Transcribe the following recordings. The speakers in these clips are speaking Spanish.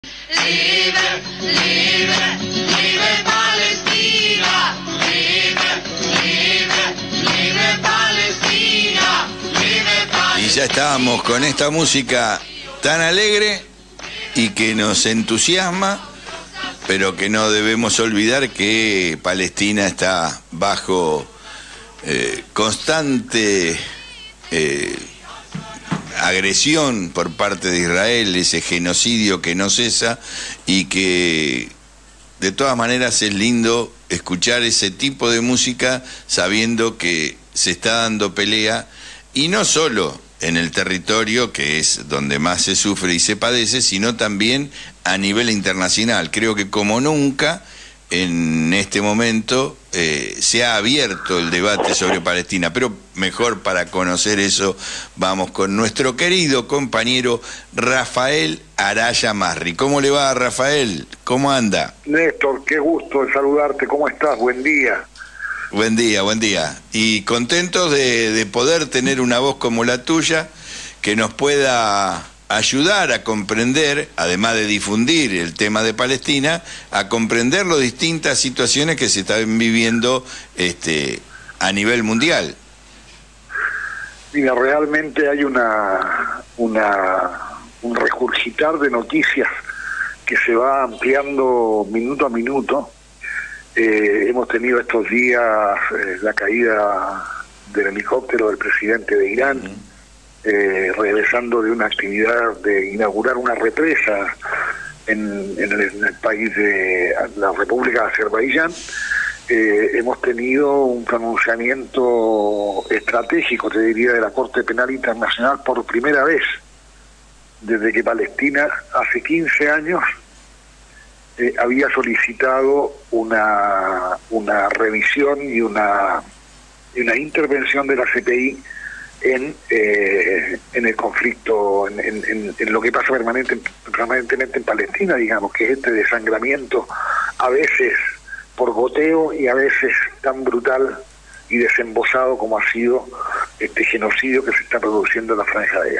Liebe, Liebe, Liebe Palestina, Liebe, Liebe, Liebe Palestina, Liebe Palestina. Y ya estábamos con esta música tan alegre y que nos entusiasma, pero que no debemos olvidar que Palestina está bajo constante agresión por parte de Israel, ese genocidio que no cesa, y que de todas maneras es lindo escuchar ese tipo de música sabiendo que se está dando pelea, y no solo en el territorio, que es donde más se sufre y se padece, sino también a nivel internacional. Creo que como nunca en este momento se ha abierto el debate sobre Palestina, pero mejor para conocer eso vamos con nuestro querido compañero Rafael Araya Masri. ¿Cómo le va, Rafael? ¿Cómo anda? Néstor, qué gusto de saludarte, ¿cómo estás? Buen día. Buen día, buen día. Y contentos de poder tener una voz como la tuya que nos pueda ayudar a comprender, además de difundir el tema de Palestina, a comprender las distintas situaciones que se están viviendo a nivel mundial. Mira, realmente hay un regurgitar de noticias que se va ampliando minuto a minuto. Hemos tenido estos días la caída del helicóptero del presidente de Irán, regresando de una actividad de inaugurar una represa en el país de la República de Azerbaiyán. Hemos tenido un pronunciamiento estratégico, te diría, de la Corte Penal Internacional por primera vez desde que Palestina hace 15 años había solicitado una revisión y una intervención de la CPI en el conflicto, en lo que pasa permanentemente en Palestina, digamos, que es este desangramiento, a veces por goteo y a veces tan brutal y desembosado como ha sido este genocidio que se está produciendo en la Franja de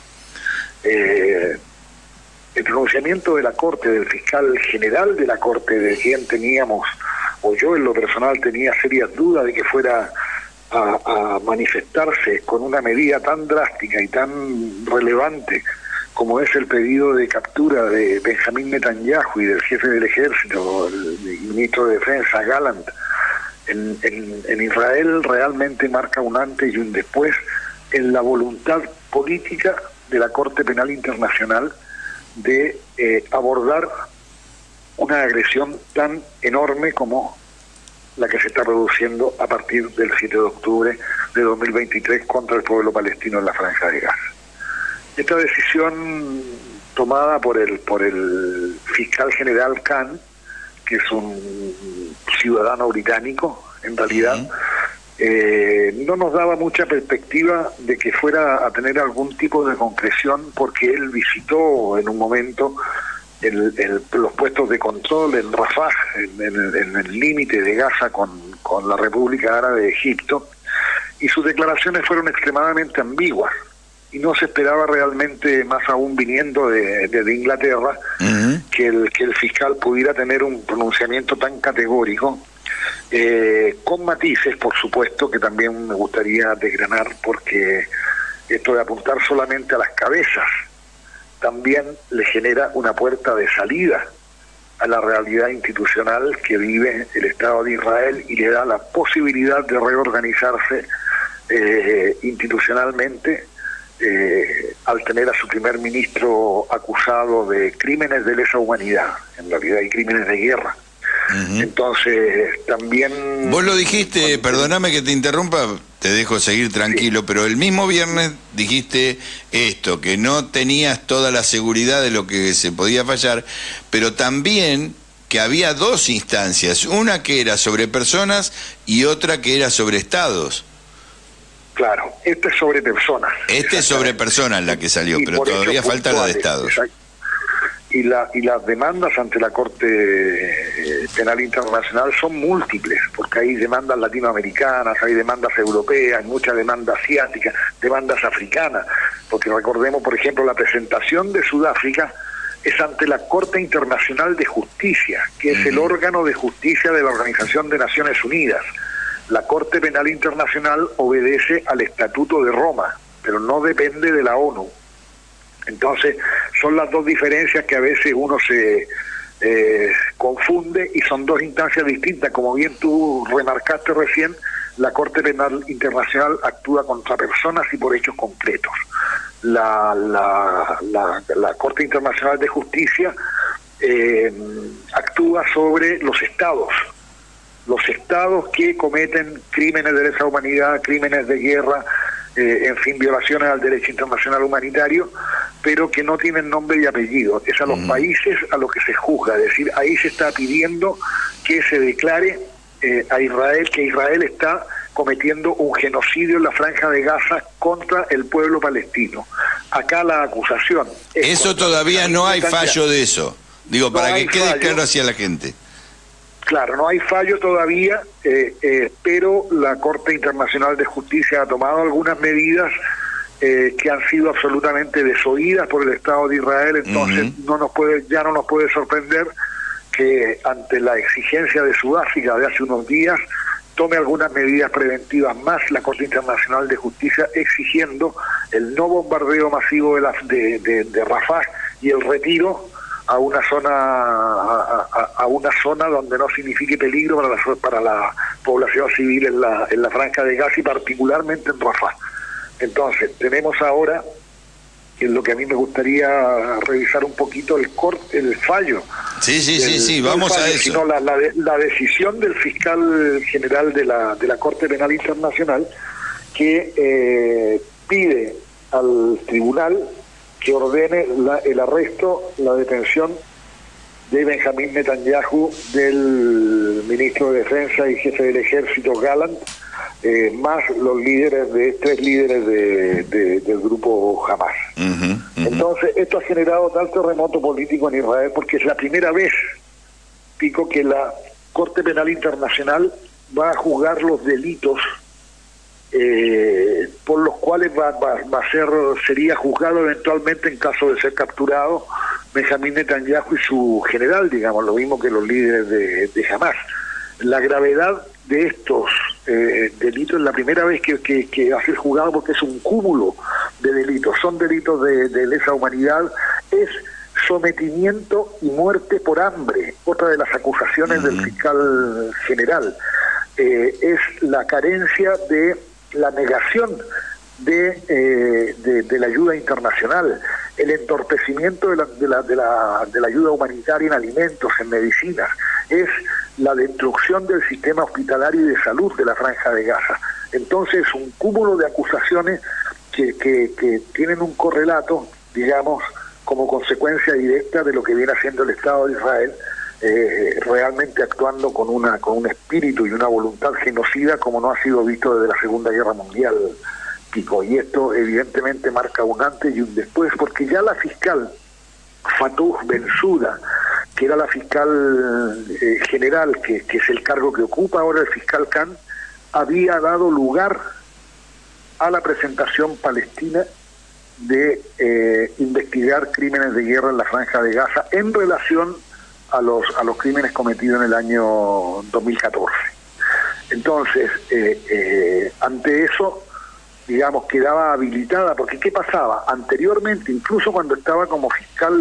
Gaza. El pronunciamiento de la Corte, del fiscal general de la Corte, de quien teníamos, o yo en lo personal tenía serias dudas de que fuera a manifestarse con una medida tan drástica y tan relevante como es el pedido de captura de Benjamín Netanyahu y del jefe del ejército, el ministro de Defensa, Gallant, en Israel, realmente marca un antes y un después en la voluntad política de la Corte Penal Internacional de abordar una agresión tan enorme como la que se está produciendo a partir del 7 de octubre de 2023 contra el pueblo palestino en la Franja de Gaza. Esta decisión tomada por el fiscal general Khan, que es un ciudadano británico en realidad, no nos daba mucha perspectiva de que fuera a tener algún tipo de concreción, porque él visitó en un momento los puestos de control en Rafah, en el límite de Gaza con la República Árabe de Egipto, y sus declaraciones fueron extremadamente ambiguas, y no se esperaba realmente, más aún viniendo de Inglaterra, que el fiscal pudiera tener un pronunciamiento tan categórico, con matices, por supuesto, que también me gustaría desgranar, porque esto de apuntar solamente a las cabezas también le genera una puerta de salida a la realidad institucional que vive el Estado de Israel y le da la posibilidad de reorganizarse institucionalmente al tener a su primer ministro acusado de crímenes de lesa humanidad, en realidad hay crímenes de guerra. Entonces también... Vos lo dijiste, perdóname que te interrumpa, te dejo seguir tranquilo, sí. Pero el mismo viernes dijiste esto, que no tenías toda la seguridad de lo que se podía fallar, pero también que había dos instancias, una que era sobre personas y otra que era sobre estados. Claro, este es sobre personas. Este es sobre personas la que salió, pero todavía falta la de estados. Exacto. Y las demandas ante la Corte Penal Internacional son múltiples, porque hay demandas latinoamericanas, hay demandas europeas, hay muchas demandas asiáticas, demandas africanas, porque recordemos, por ejemplo, la presentación de Sudáfrica es ante la Corte Internacional de Justicia, que es el órgano de justicia de la Organización de Naciones Unidas. La Corte Penal Internacional obedece al Estatuto de Roma, pero no depende de la ONU. Entonces, son las dos diferencias que a veces uno se confunde, y son dos instancias distintas. Como bien tú remarcaste recién, la Corte Penal Internacional actúa contra personas y por hechos concretos. La Corte Internacional de Justicia actúa sobre los estados que cometen crímenes de lesa humanidad, crímenes de guerra, en fin, violaciones al derecho internacional humanitario, pero que no tienen nombre y apellido. Es a los países a los que se juzga, es decir, ahí se está pidiendo que se declare a Israel que Israel está cometiendo un genocidio en la Franja de Gaza contra el pueblo palestino. Acá la acusación es... Eso todavía no hay fallo de eso. Digo, No para hay que quede fallo. claro hacia la gente. Claro, no hay fallo todavía, pero la Corte Internacional de Justicia ha tomado algunas medidas que han sido absolutamente desoídas por el Estado de Israel. Entonces ya no nos puede sorprender que ante la exigencia de Sudáfrica de hace unos días tome algunas medidas preventivas más la Corte Internacional de Justicia, exigiendo el no bombardeo masivo de Rafah y el retiro a una zona donde no signifique peligro para la población civil en la Franja de Gaza y particularmente en Rafah. Entonces, tenemos ahora, en lo que a mí me gustaría revisar un poquito el fallo. Sí, vamos a eso. Sino la decisión del fiscal general de la Corte Penal Internacional, que pide al tribunal que ordene el arresto, la detención de Benjamín Netanyahu, del ministro de Defensa y jefe del ejército Gallant, más los tres líderes del grupo Hamas. Entonces, esto ha generado tal terremoto político en Israel, porque es la primera vez, Pico, que la Corte Penal Internacional va a juzgar los delitos por los cuales sería juzgado eventualmente, en caso de ser capturado, Benjamín Netanyahu y su general, digamos, lo mismo que los líderes de Hamas. La gravedad de estos delitos es la primera vez que va a ser juzgado, porque es un cúmulo de delitos, son delitos de lesa humanidad, es sometimiento y muerte por hambre, otra de las acusaciones del fiscal general, es la carencia de la negación de la ayuda internacional, el entorpecimiento de la ayuda humanitaria en alimentos, en medicinas, es la destrucción del sistema hospitalario y de salud de la Franja de Gaza. Entonces, un cúmulo de acusaciones que tienen un correlato, digamos, como consecuencia directa de lo que viene haciendo el Estado de Israel, realmente actuando con un espíritu y una voluntad genocida como no ha sido visto desde la Segunda Guerra Mundial, Pico. Y esto evidentemente marca un antes y un después, porque ya la fiscal Fatou Bensouda, que era la fiscal general, que es el cargo que ocupa ahora el fiscal Khan, había dado lugar a la presentación palestina de investigar crímenes de guerra en la Franja de Gaza en relación a los crímenes cometidos en el año 2014. Entonces, ante eso, digamos, quedaba habilitada, porque ¿qué pasaba? Anteriormente, incluso cuando estaba como fiscal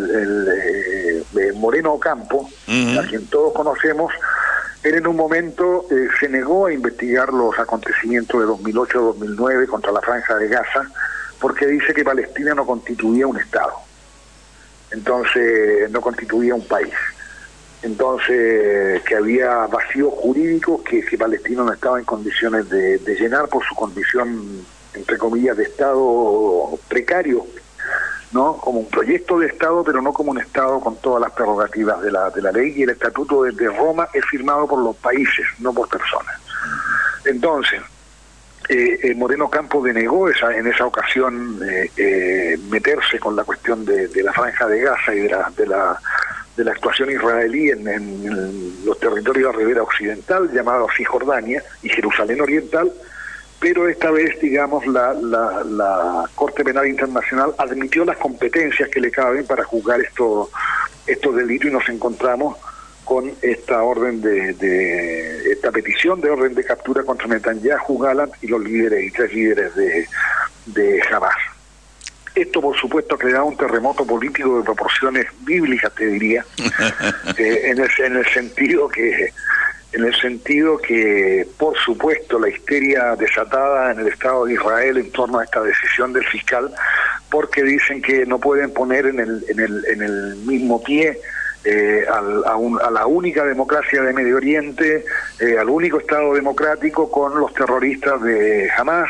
Moreno Ocampo, a quien todos conocemos, él en un momento se negó a investigar los acontecimientos de 2008-2009 contra la Franja de Gaza, porque dice que Palestina no constituía un Estado. Entonces, no constituía un país. Entonces, que había vacíos jurídicos que Palestina no estaba en condiciones de llenar por su condición, entre comillas, de Estado precario, ¿no? Como un proyecto de Estado, pero no como un Estado con todas las prerrogativas de la ley, y el Estatuto de Roma es firmado por los países, no por personas. Entonces, Moreno Ocampo denegó en esa ocasión meterse con la cuestión de la Franja de Gaza y de la actuación israelí en los territorios de la ribera occidental, llamados Cisjordania y Jerusalén Oriental, pero esta vez, digamos, la Corte Penal Internacional admitió las competencias que le caben para juzgar estos delitos, y nos encontramos con esta esta petición de orden de captura contra Netanyahu, Gallant y los líderes y 3 líderes de Hamas. Esto, por supuesto, ha creado un terremoto político de proporciones bíblicas, te diría, en el sentido que, por supuesto, la histeria desatada en el Estado de Israel en torno a esta decisión del fiscal, porque dicen que no pueden poner en el mismo pie a la única democracia de Medio Oriente, al único Estado democrático, con los terroristas de Hamas,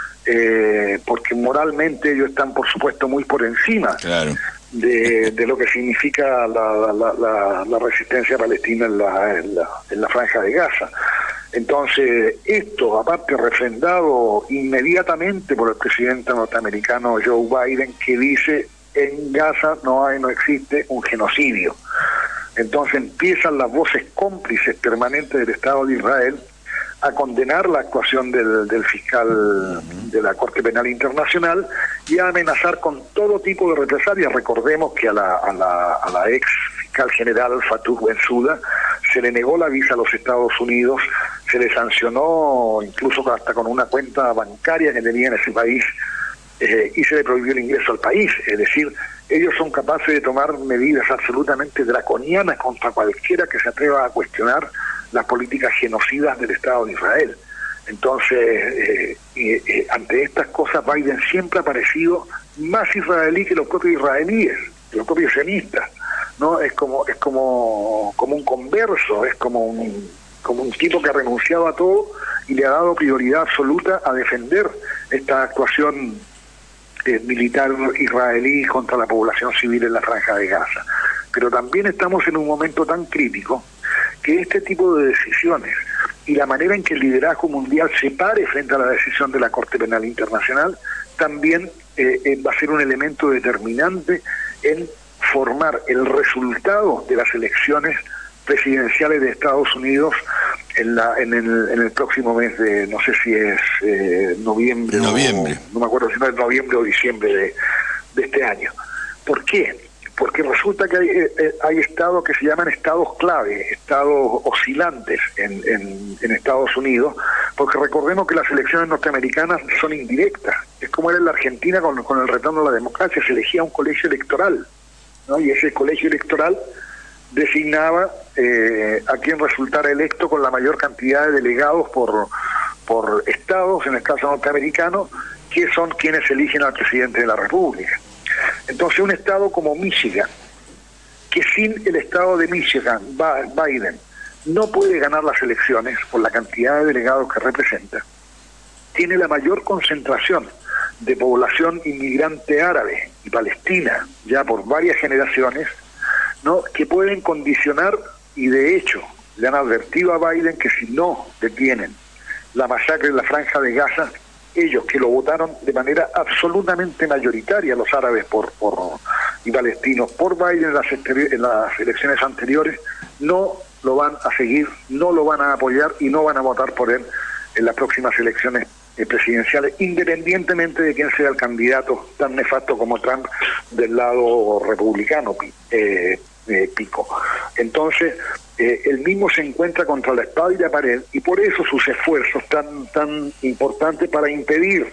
porque moralmente ellos están, por supuesto, muy por encima. Claro. De lo que significa la resistencia palestina en la franja de Gaza. Entonces, esto, aparte, refrendado inmediatamente por el presidente norteamericano Joe Biden, que dice: en Gaza no existe un genocidio. Entonces empiezan las voces cómplices permanentes del Estado de Israel a condenar la actuación del fiscal de la Corte Penal Internacional y a amenazar con todo tipo de represalias. Recordemos que a la ex fiscal general Fatou Bensouda se le negó la visa a los Estados Unidos, se le sancionó incluso hasta con una cuenta bancaria que tenía en ese país, y se le prohibió el ingreso al país. Es decir, ellos son capaces de tomar medidas absolutamente draconianas contra cualquiera que se atreva a cuestionar las políticas genocidas del Estado de Israel. Entonces, ante estas cosas, Biden siempre ha parecido más israelí que los propios israelíes, que los propios sionistas, ¿no? Es como un converso, es como un tipo que ha renunciado a todo y le ha dado prioridad absoluta a defender esta actuación militar israelí contra la población civil en la franja de Gaza. Pero también estamos en un momento tan crítico que este tipo de decisiones y la manera en que el liderazgo mundial se pare frente a la decisión de la Corte Penal Internacional también va a ser un elemento determinante en formar el resultado de las elecciones presidenciales de Estados Unidos en el próximo mes de, no sé si es noviembre. No me acuerdo si no es noviembre o diciembre de este año. ¿Por qué? Porque resulta que hay estados que se llaman estados clave, estados oscilantes en Estados Unidos, porque recordemos que las elecciones norteamericanas son indirectas. Es como era en la Argentina con el retorno a la democracia, se elegía un colegio electoral, ¿no? Y ese colegio electoral designaba a quien resultara electo con la mayor cantidad de delegados por estados, en el caso norteamericano, que son quienes eligen al presidente de la República. Entonces, un estado como Michigan, que sin el estado de Michigan, Biden no puede ganar las elecciones por la cantidad de delegados que representa, tiene la mayor concentración de población inmigrante árabe y palestina ya por varias generaciones, ¿no?, que pueden condicionar, y de hecho le han advertido a Biden que si no detienen la masacre en la franja de Gaza, ellos que lo votaron de manera absolutamente mayoritaria, los árabes y palestinos, por Biden en las elecciones anteriores, no lo van a seguir, no lo van a apoyar y no van a votar por él en las próximas elecciones presidenciales, independientemente de quién sea el candidato tan nefasto como Trump del lado republicano, Pico. Entonces, él mismo se encuentra contra la espada y la pared, y por eso sus esfuerzos tan importantes para impedir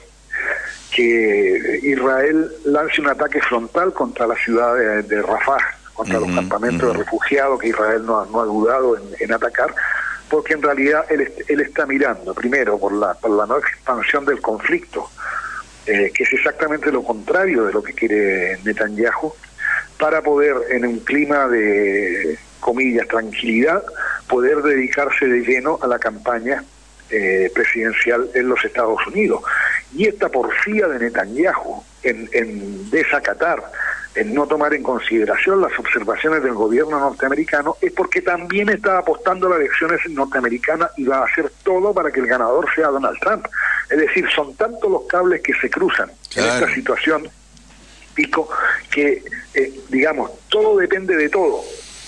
que Israel lance un ataque frontal contra la ciudad de Rafah, contra los campamentos de refugiados que Israel no ha dudado en atacar, porque en realidad él está mirando primero por la no expansión del conflicto, que es exactamente lo contrario de lo que quiere Netanyahu, para poder, en un clima de, comillas, tranquilidad, poder dedicarse de lleno a la campaña presidencial en los Estados Unidos. Y esta porfía de Netanyahu en desacatar, en no tomar en consideración las observaciones del gobierno norteamericano, es porque también está apostando a las elecciones norteamericanas y va a hacer todo para que el ganador sea Donald Trump. Es decir, son tantos los cables que se cruzan en esta situación, Pico, que, digamos, todo depende de todo.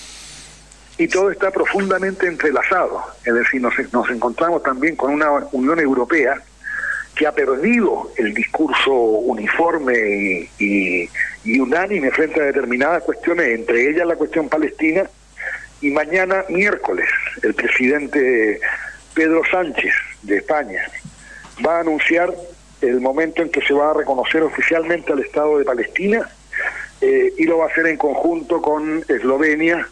Y todo está profundamente entrelazado. Es decir, nos encontramos también con una Unión Europea que ha perdido el discurso uniforme y unánime frente a determinadas cuestiones, entre ellas la cuestión palestina, y mañana, miércoles, el presidente Pedro Sánchez de España va a anunciar el momento en que se va a reconocer oficialmente al Estado de Palestina, y lo va a hacer en conjunto con Eslovenia,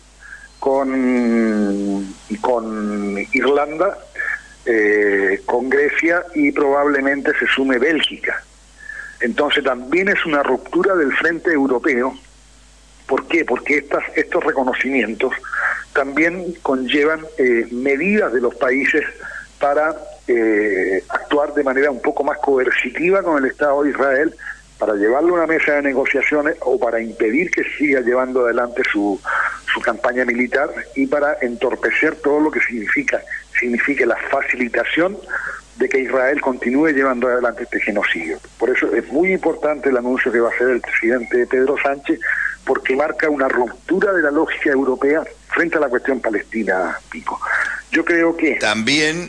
con Irlanda, con Grecia, y probablemente se sume Bélgica. Entonces también es una ruptura del frente europeo. ¿Por qué? Porque estos reconocimientos también conllevan medidas de los países para actuar de manera un poco más coercitiva con el Estado de Israel, para llevarlo a una mesa de negociaciones o para impedir que siga llevando adelante su campaña militar, y para entorpecer todo lo que signifique la facilitación de que Israel continúe llevando adelante este genocidio. Por eso es muy importante el anuncio que va a hacer el presidente Pedro Sánchez, porque marca una ruptura de la lógica europea frente a la cuestión palestina, Pico. Yo creo que... También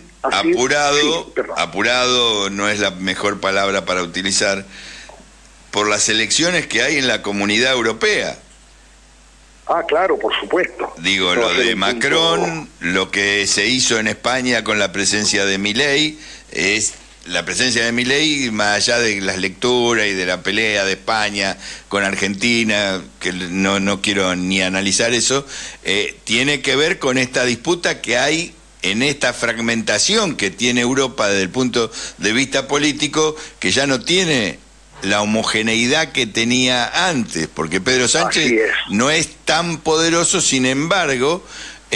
apurado no es la mejor palabra para utilizar, por las elecciones que hay en la Comunidad Europea. Ah, claro, por supuesto. Digo, lo de Macron, lo que se hizo en España con la presencia de Milei, es la presencia de Milei, más allá de las lecturas y de la pelea de España con Argentina, que no quiero ni analizar eso, tiene que ver con esta disputa que hay en esta fragmentación que tiene Europa desde el punto de vista político, que ya no tiene la homogeneidad que tenía antes, porque Pedro Sánchez no es tan poderoso, sin embargo,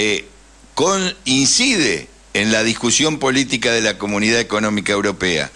incide en la discusión política de la Comunidad Económica Europea.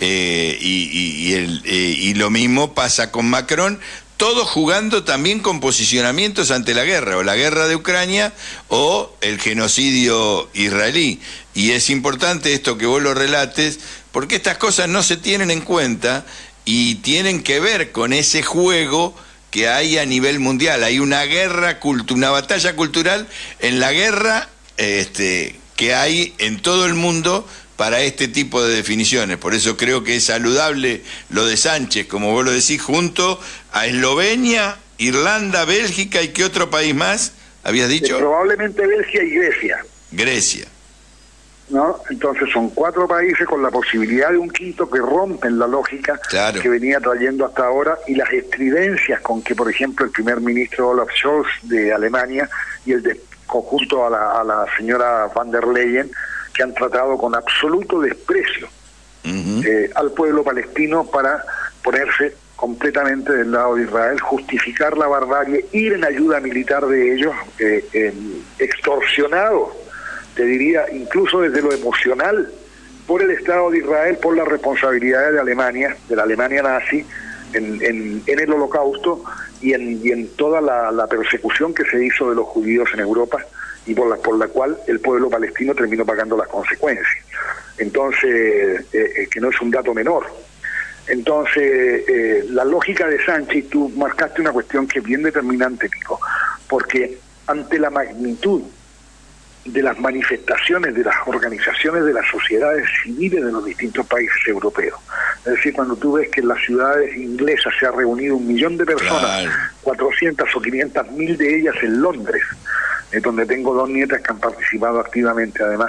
Y lo mismo pasa con Macron, todos jugando también con posicionamientos ante la guerra, o la guerra de Ucrania, o el genocidio israelí. Y es importante esto que vos lo relates, porque estas cosas no se tienen en cuenta, y tienen que ver con ese juego que hay a nivel mundial. Hay una guerra, una batalla cultural en la guerra que hay en todo el mundo para este tipo de definiciones. Por eso creo que es saludable lo de Sánchez, como vos lo decís, junto a Eslovenia, Irlanda, Bélgica, ¿y qué otro país más habías dicho? Probablemente Bélgica y Grecia. Grecia. ¿No? Entonces son 4 países con la posibilidad de un quinto, que rompen la lógica que venía trayendo hasta ahora, y las estridencias con que, por ejemplo, el primer ministro Olaf Scholz de Alemania y conjunto a la señora van der Leyen, que han tratado con absoluto desprecio al pueblo palestino para ponerse completamente del lado de Israel, justificar la barbarie, ir en ayuda militar de ellos, extorsionados, te diría, incluso desde lo emocional, por el Estado de Israel, por las responsabilidades de Alemania, de la Alemania nazi, en el Holocausto, y en toda la persecución que se hizo de los judíos en Europa, y por la cual el pueblo palestino terminó pagando las consecuencias. Entonces, que no es un dato menor. Entonces, la lógica de Sánchez, tú marcaste una cuestión que es bien determinante, Pico, porque ante la magnitud de las manifestaciones de las organizaciones de las sociedades civiles de los distintos países europeos. Es decir, cuando tú ves que en las ciudades inglesas se ha reunido 1 millón de personas, 400 o 500.000 de ellas en Londres, donde tengo 2 nietas que han participado activamente además,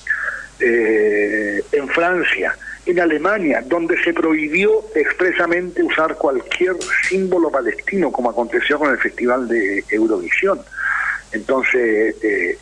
en Francia, en Alemania, donde se prohibió expresamente usar cualquier símbolo palestino, como aconteció con el Festival de Eurovisión. Entonces,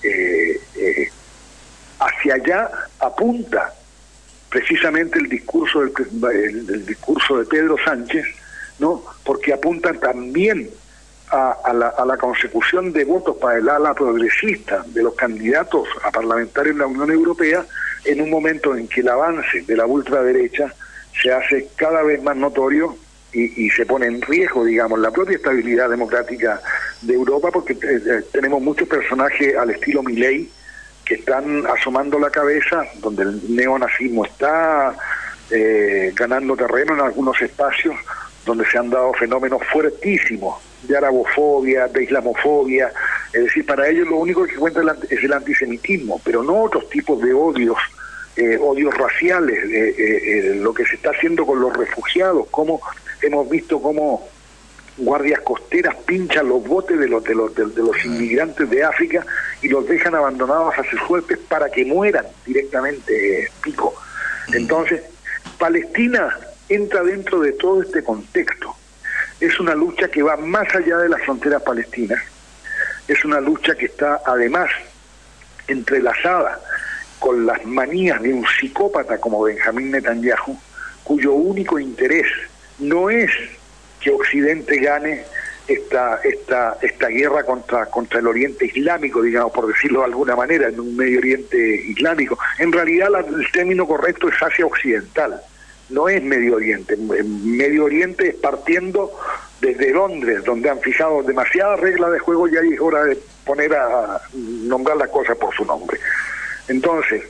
hacia allá apunta precisamente el discurso del discurso de Pedro Sánchez, ¿no? Porque apunta también a la consecución de votos para el ala progresista de los candidatos a parlamentarios en la Unión Europea, en un momento en que el avance de la ultraderecha se hace cada vez más notorio y se pone en riesgo, digamos, la propia estabilidad democrática de Europa, porque tenemos muchos personajes al estilo Milei que están asomando la cabeza, donde el neonazismo está ganando terreno en algunos espacios, donde se han dado fenómenos fuertísimos de arabofobia, de islamofobia. Es decir, para ellos lo único que cuenta es el antisemitismo, pero no otros tipos de odios odios raciales, lo que se está haciendo con los refugiados, cómo hemos visto cómo guardias costeras pinchan los botes de los inmigrantes de África y los dejan abandonados a sus suertes para que mueran directamente, Pico. Entonces, Palestina entra dentro de todo este contexto. Es una lucha que va más allá de las fronteras palestinas, es una lucha que está además entrelazada con las manías de un psicópata como Benjamín Netanyahu, cuyo único interés no es que Occidente gane esta guerra contra el Oriente Islámico, digamos, por decirlo de alguna manera, en un Medio Oriente Islámico. En realidad el término correcto es Asia Occidental, no es Medio Oriente. Medio Oriente es partiendo desde Londres, donde han fijado demasiadas reglas de juego y ahí es hora de poner a nombrar las cosas por su nombre. Entonces,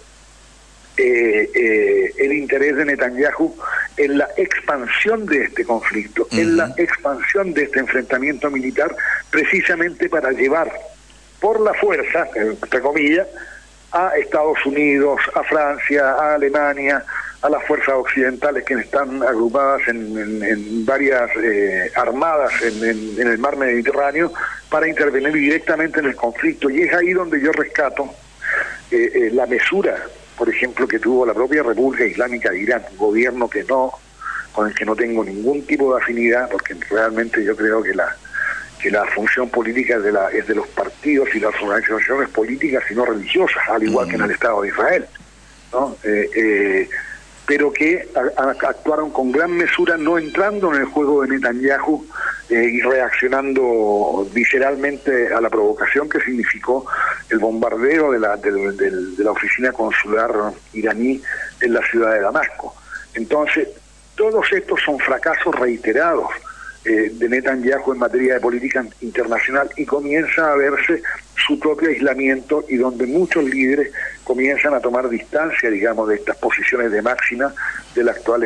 el interés de Netanyahu en la expansión de este conflicto, en la expansión de este enfrentamiento militar, precisamente para llevar por la fuerza, entre comillas, a Estados Unidos, a Francia, a Alemania, a las fuerzas occidentales que están agrupadas en varias armadas en el mar Mediterráneo, para intervenir directamente en el conflicto. Y es ahí donde yo rescato la mesura, por ejemplo, que tuvo la propia República Islámica de Irán, un gobierno con el que no tengo ningún tipo de afinidad, porque realmente yo creo que la función política es de los partidos y las organizaciones políticas y no religiosas, al igual que en el Estado de Israel, ¿no? Pero que actuaron con gran mesura, no entrando en el juego de Netanyahu y reaccionando visceralmente a la provocación que significó el bombardeo de la oficina consular iraní en la ciudad de Damasco. Entonces, todos estos son fracasos reiterados de Netanyahu en materia de política internacional, y comienza a verse su propio aislamiento, y donde muchos líderes comienzan a tomar distancia, digamos, de estas posiciones de máxima del actual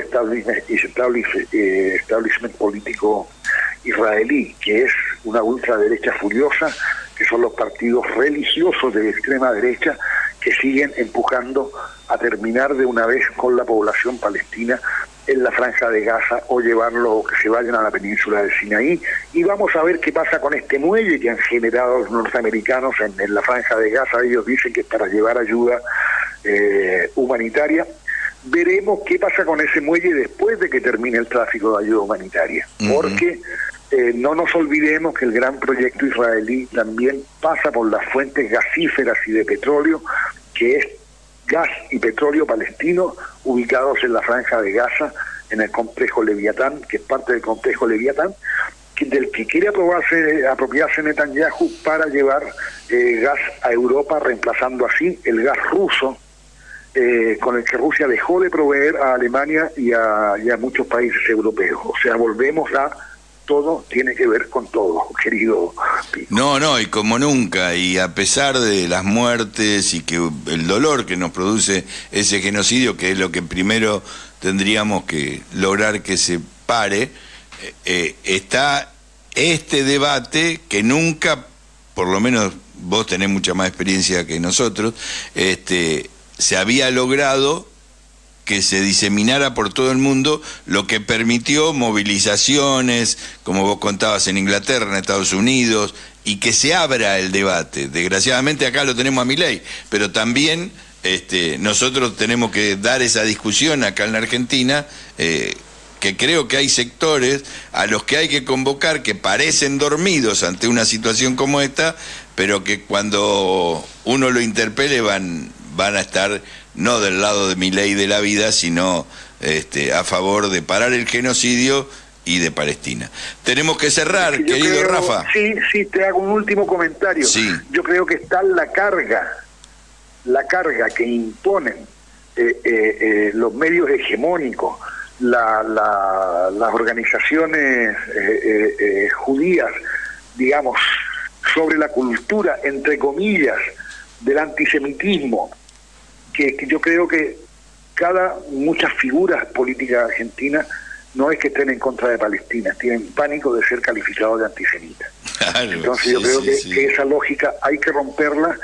establishment político israelí, que es una ultraderecha furiosa, que son los partidos religiosos de extrema derecha que siguen empujando a terminar de una vez con la población palestina en la Franja de Gaza, o llevarlo, que se vayan a la península del Sinaí. Y vamos a ver qué pasa con este muelle que han generado los norteamericanos en la Franja de Gaza. Ellos dicen que es para llevar ayuda humanitaria. Veremos qué pasa con ese muelle después de que termine el tráfico de ayuda humanitaria, porque no nos olvidemos que el gran proyecto israelí también pasa por las fuentes gasíferas y de petróleo, que es gas y petróleo palestino ubicados en la Franja de Gaza, en el complejo Leviatán, que es parte del complejo Leviatán, del que quiere apropiarse Netanyahu para llevar gas a Europa, reemplazando así el gas ruso, con el que Rusia dejó de proveer a Alemania y a muchos países europeos. O sea, volvemos a todo tiene que ver con todo, querido Pico. No, y como nunca, y a pesar de las muertes y que el dolor que nos produce ese genocidio, que es lo que primero tendríamos que lograr que se pare, está este debate que nunca, por lo menos vos tenés mucha más experiencia que nosotros, se había logrado que se diseminara por todo el mundo, lo que permitió movilizaciones, como vos contabas, en Inglaterra, en Estados Unidos, y que se abra el debate. Desgraciadamente acá lo tenemos a Milei, pero también nosotros tenemos que dar esa discusión acá en la Argentina, que creo que hay sectores a los que hay que convocar, que parecen dormidos ante una situación como esta, pero que cuando uno lo interpele van a estar no del lado de Milei de la vida, sino a favor de parar el genocidio y de Palestina. Tenemos que cerrar, sí, querido Rafa. Sí, te hago un último comentario. Sí. Yo creo que está la carga que imponen los medios hegemónicos, las organizaciones judías, digamos, sobre la cultura, entre comillas, del antisemitismo, que yo creo que muchas figuras políticas argentinas no es que estén en contra de Palestina, tienen pánico de ser calificados de antisemitas. Claro, entonces yo creo que esa lógica hay que romperla,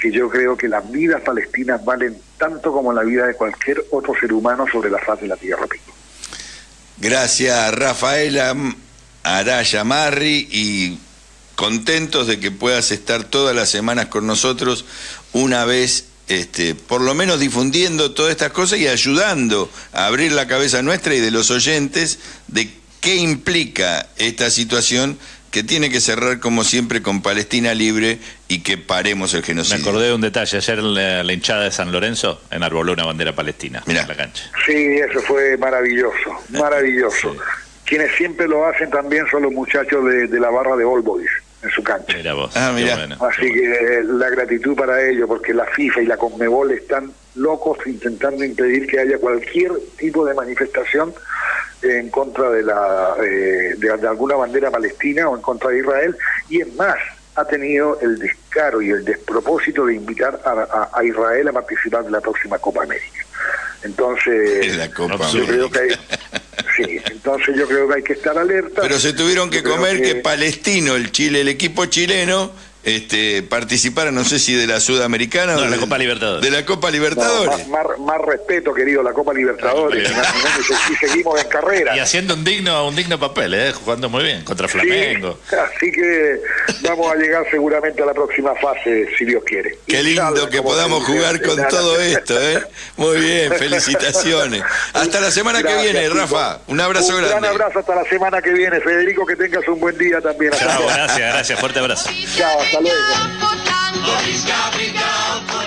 que yo creo que las vidas palestinas valen tanto como la vida de cualquier otro ser humano sobre la faz de la tierra. Gracias, Rafaela Araya Marri, y contentos de que puedas estar todas las semanas con nosotros, una vez, por lo menos difundiendo todas estas cosas y ayudando a abrir la cabeza nuestra y de los oyentes de qué implica esta situación, que tiene que cerrar como siempre con Palestina libre y que paremos el genocidio. Me acordé de un detalle: ayer la hinchada de San Lorenzo enarboló una bandera palestina en la cancha. Sí, eso fue maravilloso, maravilloso. Sí. Quienes siempre lo hacen también son los muchachos de la barra de All Boys en su cancha. Mira vos. Mira. Bueno, así que la gratitud para ellos, porque la FIFA y la Conmebol están locos intentando impedir que haya cualquier tipo de manifestación en contra de alguna bandera palestina o en contra de Israel, y es más, ha tenido el descaro y el despropósito de invitar a Israel a participar de la próxima Copa América. Entonces, yo creo que entonces yo creo que hay que estar alerta. Pero se tuvieron que comer que Palestino, el equipo chileno, participara, no sé si de la Sudamericana o de la Copa Libertadores. De la Copa Libertadores. No, más respeto, querido, la Copa Libertadores. Y seguimos en carrera. Y haciendo un digno papel, jugando muy bien contra Flamengo. Sí, así que vamos a llegar seguramente a la próxima fase, si Dios quiere. Qué lindo que podamos jugar con todo esto, Muy bien, felicitaciones. Hasta la semana que viene, Rafa. Un abrazo grande. Un gran abrazo hasta la semana que viene. Federico, que tengas un buen día también. Chao, gracias, fuerte abrazo. Chao, hasta luego. Obrigado, obrigado.